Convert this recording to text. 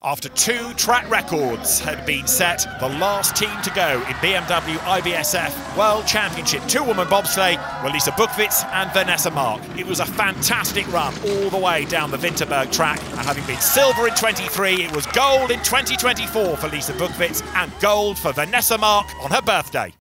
After 2 track records had been set, the last team to go in BMW IBSF World Championship two-woman bobsleigh were Lisa Buchwitz and Vanessa Mark. It was a fantastic run all the way down the Winterberg track, and having been silver in 23, it was gold in 2024 for Lisa Buchwitz and gold for Vanessa Mark on her birthday.